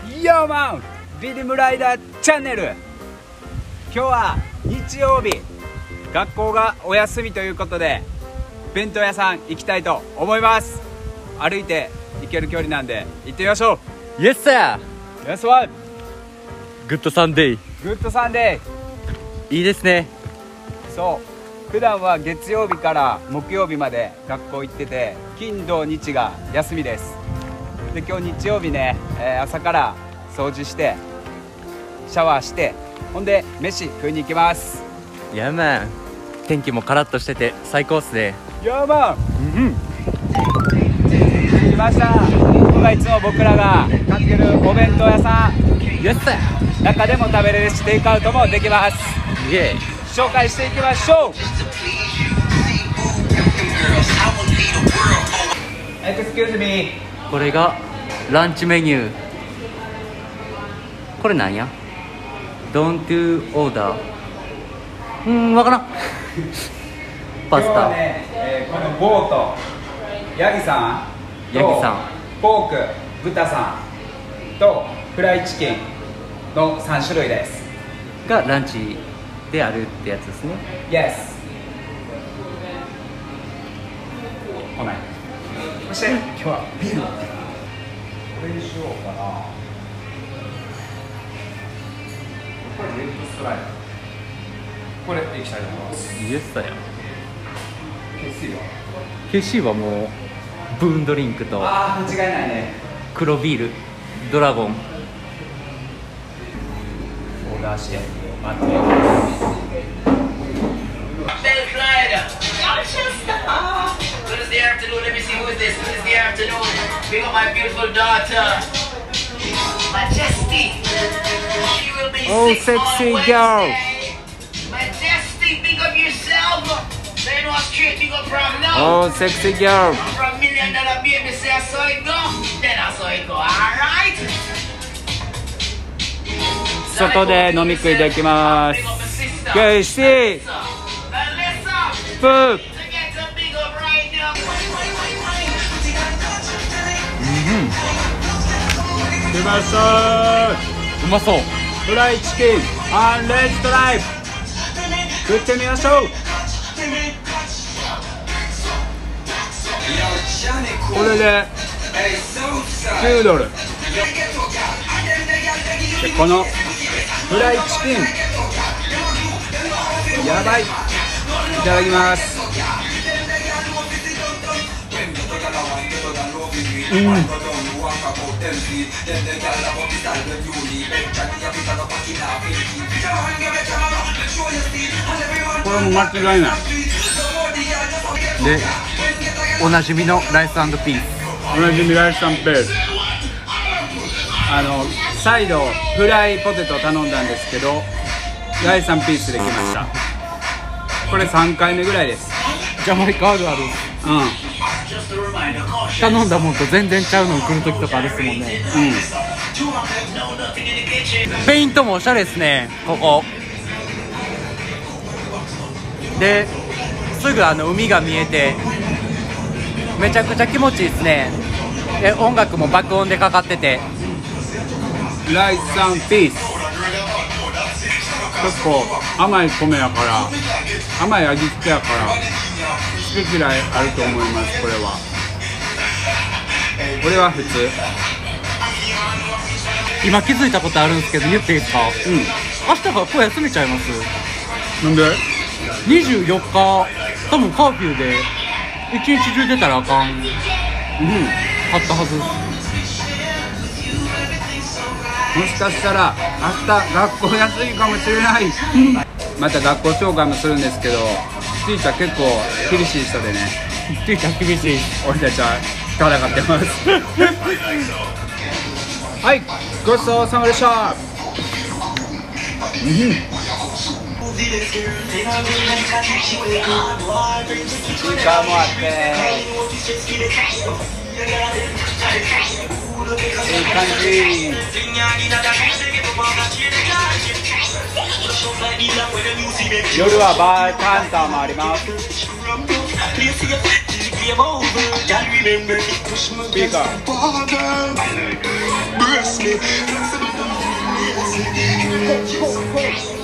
ヤーマンリズムライダーチャンネル。今日は日曜日、学校がお休みということで弁当屋さん行きたいと思います。歩いて行ける距離なんで行ってみましょう。 Yes sir! Yes one! グッドサンデー。 グッドサンデいいですね。 ー。そう普段は月曜日から木曜日まで学校行ってて、金土日が休みです。で今日日曜日ね、朝から掃除してシャワーして、ほんで飯食いに行きます。 いやまあ天気もカラッとしてて最高っすね。 ヤーマン、来ました。ここがいつも僕らが買ってるお弁当屋さん。 Yes sir! 中でも食べれるしテイクアウトもできます。 イエーイ。 紹介していきましょう。Excuse me。 これがランチメニュー。これなんや？ Don't order。わからん。パスタ。 今日はね、このボートヤギさんとポーク豚さんとフライチキンの3種類です。 がランチであるってやつですね。 Yes。 ごめん。そして今日はビール。これにしようかな。これレッドストライプ。これ液体になります。 イエスだよ。 KC は KC はもうブーンドリンクと間違いないね。 黒ビールドラゴン。 オーダーして待ってます。 Big up my beautiful daughter, Majesty. She will be Oh, sick on sexy Wednesday. girl. Majesty, big up yourself. Say no straight, big up from now. Oh, sexy girl. From $1 million baby, say I saw it go. Then I saw it go. Alright. 外で飲み食いできます。 Big up my sister. KC Alyssa. プー。 To get a big up right now. 来ましたうまそう。 フライチキンアンレッドライブ食ってみましょう。これで9ドルで、このフライチキンやばい。いただきます。これも間違いない。 でおなじみのライス&ピース。 同じミライスタンペース。サイドフライポテト頼んだんですけど、ライス&ピースできました。これ3回目ぐらいです。 ジャマイカあるある。頼んだもんと全然ちゃうの来る時とかあるっすもんね。ペイントもおしゃれですね、ここですぐ海が見えてめちゃくちゃ気持ちいいですね。で音楽も爆音でかかってて、 ライス&ピース結構甘い米やから、甘い味付けやから好き嫌いあると思います。これは普通。 今気づいたことあるんですけど言っていいですか？明日学校休めちゃいます。 なんで 24日多分カーフューで一日中出たらあかんかったはず。 もしかしたら明日学校休みかもしれない。また学校紹介もするんですけど、ティーチャー結構厳しい人でね。 ティーチャー厳しい。 俺たちは戦ってますはい、ごちそうさまでした。スピーカーもあっていい感じ。夜はバーカウンターもあります。 game over. Can't remember it. Push my best father. Bless me.